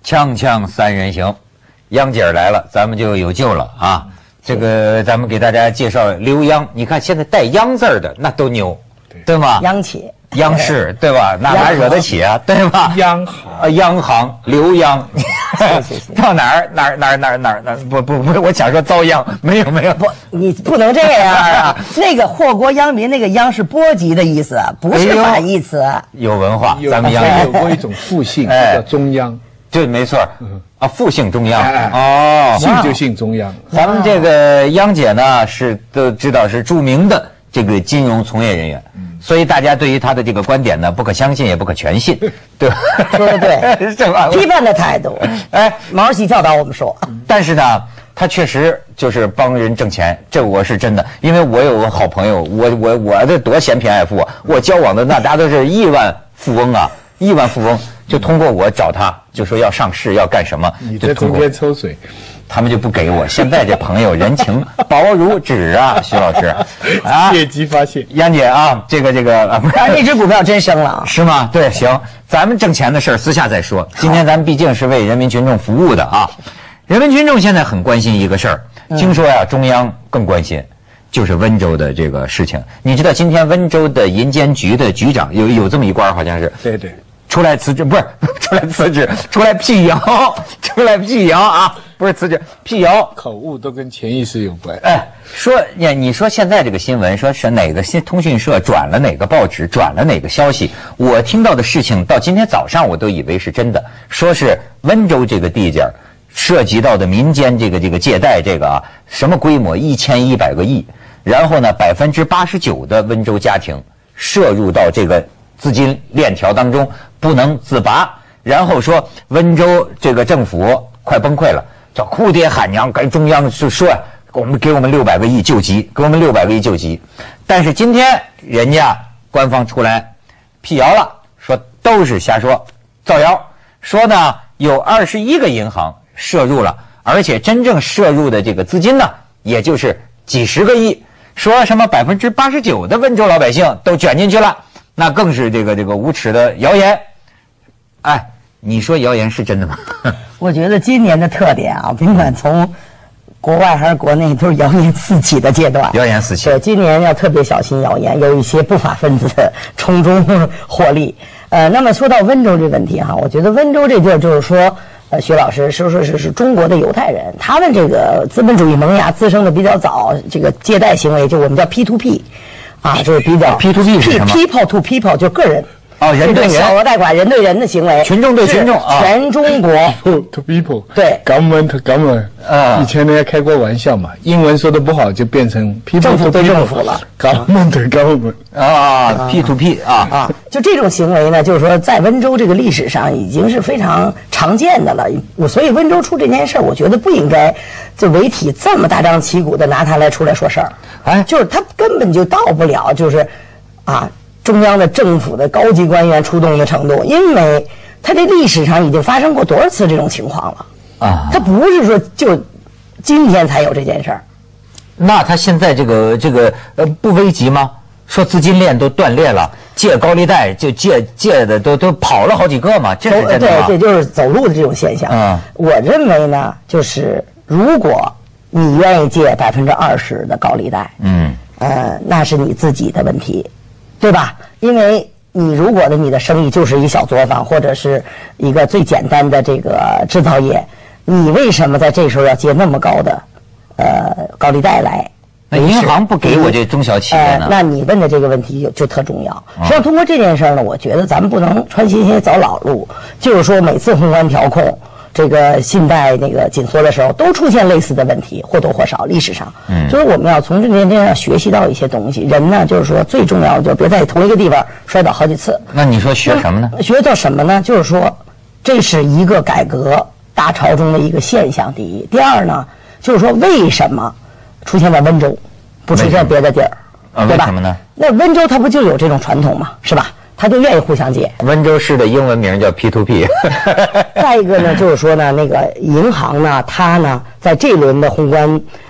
锵锵三人行，央姐儿来了，咱们就有救了啊！这个咱们给大家介绍刘央，你看现在带央字儿的那都牛，对吗？ 央企、 央视，对吧？哪惹得起啊，对吧？ 央行， 央行，刘央，到哪儿？不，我想说遭殃，没有， 不，你不能这样啊！那个祸国殃民，那个殃是波及的意思，不是反义词。 有文化，咱们央有过一种复姓叫中央， 对，没错，啊，复姓中央， 哦，姓就姓中央。 咱们这个央姐呢，是都知道是著名的这个金融从业人员。所以大家对于他的这个观点呢，不可相信也不可全信，对吧？ 说的对， 是吧？ 批判的态度，哎，毛主席教导我们说。 但是呢，他确实就是帮人挣钱，这我是真的，因为我有个好朋友，我这多嫌贫爱富啊！我交往的那大家都是亿万富翁啊，亿万富翁就通过我找他，就说要上市要干什么， 你在中间抽水。 他们就不给我。现在这朋友人情薄如纸啊，徐老师啊，业绩发现。 央姐啊，这个啊， 那只股票真升了， 是吗？对，行，咱们挣钱的事儿私下再说。今天咱们毕竟是为人民群众服务的啊，人民群众现在很关心一个事儿，听说呀，中央更关心，就是温州的这个事情。你知道今天温州的银监局的局长有这么一官，好像是。 对。 出来辞职，不是出来辞职，出来辟谣啊！不是辞职，辟谣， 口误都跟潜意识有关。 哎，说你说现在这个新闻，说是哪个通讯社转了哪个报纸，转了哪个消息，我听到的事情到今天早上我都以为是真的，说是温州这个地界涉及到的民间这个借贷这个啊，什么规模1100个亿，然后呢89%的温州家庭涉入到这个资金链条当中不能自拔，然后说温州这个政府快崩溃了，叫哭爹喊娘，跟中央就说给我们600个亿救急，给我们600个亿救急。但是今天人家官方出来辟谣了，说都是瞎说，造谣，说呢有21个银行涉入了，而且真正涉入的这个资金呢，也就是几十个亿，说什么89%的温州老百姓都卷进去了。那更是这个无耻的谣言，哎，你说谣言是真的吗？ 我觉得今年的特点啊，甭管从国外还是国内，都是谣言四起的阶段。 谣言四起。 对，今年要特别小心谣言，有一些不法分子从中获利。那么说到温州这问题哈，我觉得温州这地儿就是说，徐老师说是中国的犹太人，他们这个资本主义萌芽滋生的比较早，这个借贷行为就我们叫 P2P。啊，就是比较 P2P 是什么 ？People to people 就个人哦，人对人， 小额贷款，人对人的行为， 群众对群众啊， 全中国 to people 对 government to government 以前人家开过玩笑嘛，英文说的不好就变成 people 政府对政府了 ，government to government 啊 ，P2P 啊， 就这种行为呢，就是说在温州这个历史上已经是非常常见的了。所以温州出这件事儿，我觉得不应该就媒体这么大张旗鼓的拿它来出来说事儿。哎，就是他根本就到不了，就是啊，中央的政府的高级官员出动的程度，因为他这历史上已经发生过多少次这种情况了啊！他不是说就今天才有这件事儿。 那他现在这个不危急吗？说资金链都断裂了，借高利贷就借的都跑了好几个嘛，这是真的吗？ 对，这就是走路的这种现象。我认为呢，就是如果你愿意借20%的高利贷，那是你自己的问题，对吧？因为你如果你的生意就是一小作坊，或者是一个最简单的这个制造业，你为什么在这时候要借那么高的高利贷来？ 那银行不给我这中小企业呢？ 那你问的这个问题就特重要。实际上，通过这件事呢，我觉得咱们不能穿新鞋走老路，就是说每次宏观调控这个信贷那个紧缩的时候，都出现类似的问题，或多或少历史上。就是我们要从这件事上学习到一些东西。人呢，就是说最重要的就别在同一个地方摔倒好几次。 那你说学什么呢？ 学到什么呢？就是说，这是一个改革大潮中的一个现象。第一，第二呢，就是说为什么出现在温州，不出现别的地儿，对吧？ 为什么呢？ 那温州它不就有这种传统吗？是吧？他就愿意互相借。 温州市的英文名叫 P2P。 再一个呢，就是说呢，那个银行呢，它呢在这轮的宏观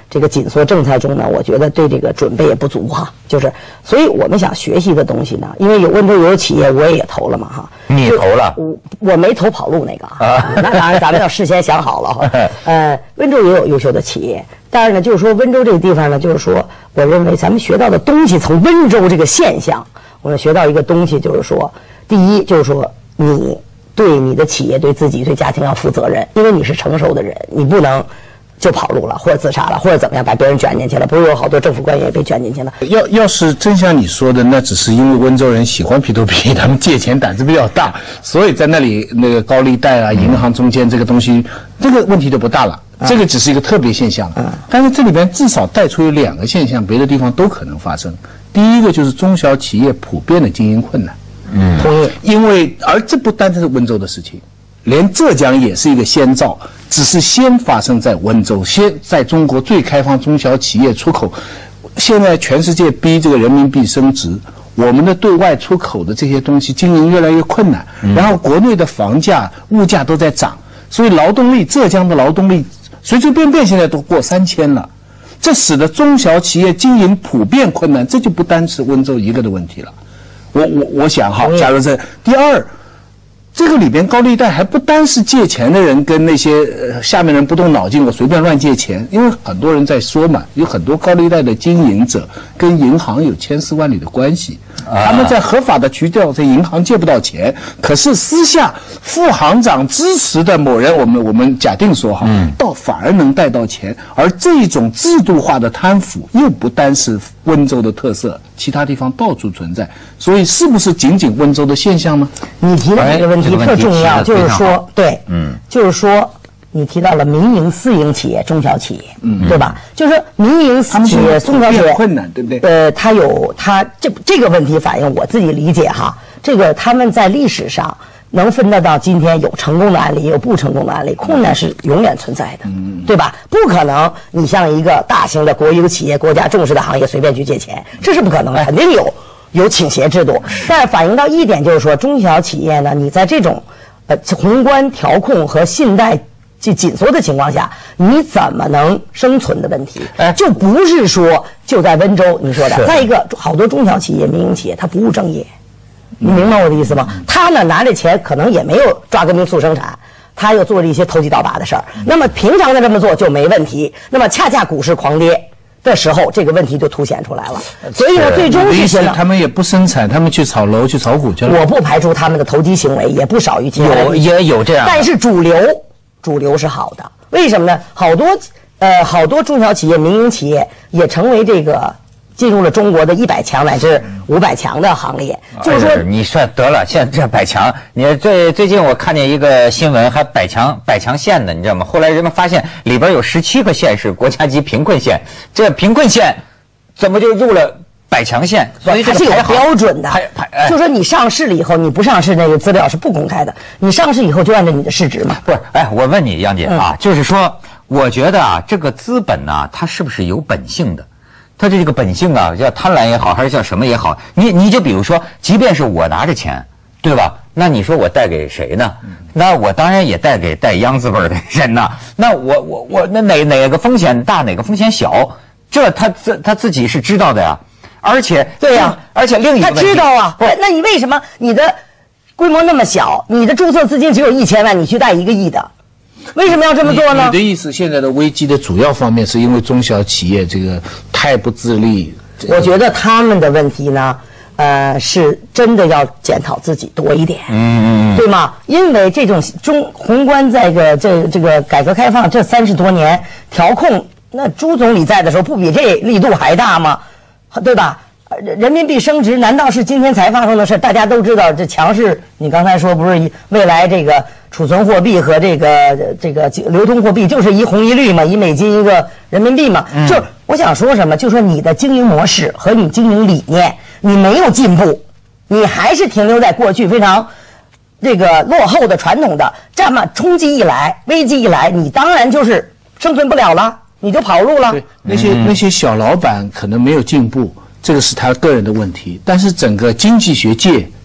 这个紧缩政策中呢，我觉得对这个准备也不足哈。就是，所以我们想学习的东西呢，因为有温州有企业，我也投了嘛哈。 你投了？ 我没投跑路那个啊。那当然，咱们要事先想好了哈。温州也有优秀的企业，但是呢，就是说温州这个地方呢，就是说，我认为咱们学到的东西，从温州这个现象，我们学到一个东西，就是说，第一就是说你。对你的企业、对自己、对家庭要负责任，因为你是成熟的人，你不能就跑路了，或者自杀了，或者怎么样把别人卷进去了。不是有好多政府官员也被卷进去了。 要是真像你说的，那只是因为温州人喜欢 P2P， 他们借钱胆子比较大，所以在那里那个高利贷啊、银行中间这个东西，这个问题就不大了。这个只是一个特别现象。但是这里边至少带出有2个现象，别的地方都可能发生。第一个就是中小企业普遍的经营困难。同意。因为而这不单单是温州的事情，连浙江也是一个先兆，只是先发生在温州，先在中国最开放中小企业出口。现在全世界逼这个人民币升值，我们的对外出口的这些东西经营越来越困难，然后国内的房价、物价都在涨，所以劳动力，浙江的劳动力随随便便现在都过3000了，这使得中小企业经营普遍困难，这就不单是温州一个的问题了。我想哈，假如这第二，这个里边高利贷还不单是借钱的人跟那些下面人不动脑筋，我随便乱借钱，因为很多人在说嘛，有很多高利贷的经营者跟银行有千丝万缕的关系，他们在合法的渠道在银行借不到钱，可是私下副行长支持的某人，我们假定说哈，倒反而能贷到钱，而这种制度化的贪腐又不单是温州的特色，其他地方到处存在，所以是不是仅仅温州的现象呢？ 你提的这个问题特重要，就是说，对，就是说，你提到了民营、私营企业、中小企业，对吧？就是说民营企业、中小企业困难，对不对？ 它这个问题反映我自己理解哈，这个他们在历史上能分得到今天有成功的案例，也有不成功的案例，困难是永远存在的，对吧？不可能你像一个大型的国有企业、国家重视的行业随便去借钱，这是不可能的，肯定有倾斜制度。但是反映到一点就是说，中小企业呢，你在这种宏观调控和信贷紧缩的情况下，你怎么能生存的问题，就不是说就在温州你说的。再一个，好多中小企业、民营企业，它不务正业。你明白我的意思吗？他呢拿着钱可能也没有抓革命促生产，他又做了一些投机倒把的事儿。那么平常的这么做就没问题，那么恰恰股市狂跌的时候，这个问题就凸显出来了。所以呢，最终是什么？ 他们也不生产，他们去炒楼、去炒股去了。 我不排除他们的投机行为也不少于其他人， 也有这样。 但是主流是好的，为什么呢？好多中小企业、民营企业也成为这个。进入了中国的100强乃至500强的行列，就是说， 你算得了，现在这100强，你最近我看见一个新闻，还百强县的，你知道吗？后来人们发现里边有17个县是国家级贫困县，这贫困县怎么就入了100强县？ 所以它是有标准的，就说你上市了以后，你不上市那个资料是不公开的，你上市以后就按照你的市值嘛。 不是，我问你杨姐啊，就是说，我觉得啊，这个资本呢，它是不是有本性的？他这个本性啊，叫贪婪也好，还是叫什么也好，你就比如说，即便是我拿着钱，对吧？那你说我贷给谁呢？那我当然也贷给带秧子味儿的人呐。那我那哪个风险大，哪个风险小，这他自己是知道的呀。而且对呀， 而且另一个问题他知道啊。那你为什么你的规模那么小，你的注册资金只有1000万，你去贷1个亿的？为什么要这么做呢？ 你的意思，现在的危机的主要方面是因为中小企业这个太不自立。 我觉得他们的问题呢，是真的要检讨自己多一点，对吗？因为这种宏观在这个改革开放这30多年调控，那朱总理在的时候不比这力度还大吗？对吧？人民币升值难道是今天才发生的事？大家都知道，这强势，你刚才说不是未来这个储存货币和这个流通货币就是一红一绿嘛，一美金一个人民币嘛。就是我想说什么，就说你的经营模式和你经营理念，你没有进步，你还是停留在过去非常这个落后的传统的。这么冲击一来，危机一来，你当然就是生存不了了，你就跑路了。 对，那些小老板可能没有进步。这个是他个人的问题，但是整个经济学界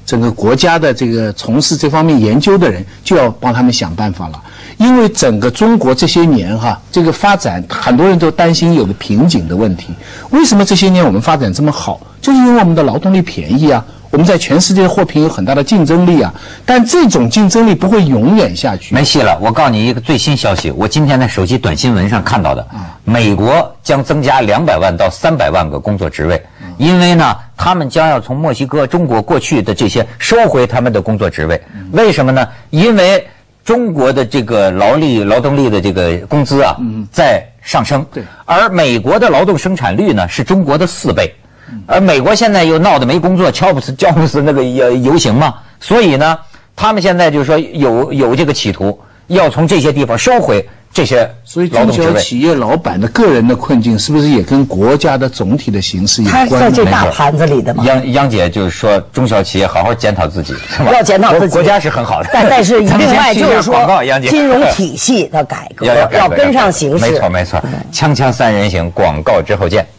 整个国家的这个从事这方面研究的人就要帮他们想办法了。因为整个中国这些年这个发展，很多人都担心有个瓶颈的问题。为什么这些年我们发展这么好？就是因为我们的劳动力便宜啊，我们在全世界货品有很大的竞争力啊。但这种竞争力不会永远下去。 没戏了！我告诉你一个最新消息，我今天在手机短新闻上看到的，美国将增加200万到300万个工作职位，因为呢，他们将要从墨西哥、中国过去的这些收回他们的工作职位。为什么呢？因为中国的这个劳动力的这个工资啊，在上升， 对， 而美国的劳动生产率呢是中国的4倍，而美国现在又闹得没工作，乔布斯那个游行嘛，所以呢，他们现在就是说有这个企图要从这些地方收回这些所以中小企业老板的个人的困境，是不是也跟国家的总体的形势有关？ 他在这大盘子里的嘛。 央姐就是说，中小企业好好检讨自己，是吧？ 要检讨自己， 国家是很好的， 但是另外就是说， 央姐金融体系的改革要跟上形势。 没错，锵锵三人行，广告之后见。